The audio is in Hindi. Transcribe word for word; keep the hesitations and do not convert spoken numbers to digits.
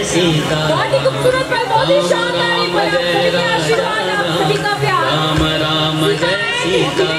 सीता, बहुत ही खूबसूरत पर बहुत ही शानदार, राम जय राजा राम, राम राम जय सीता।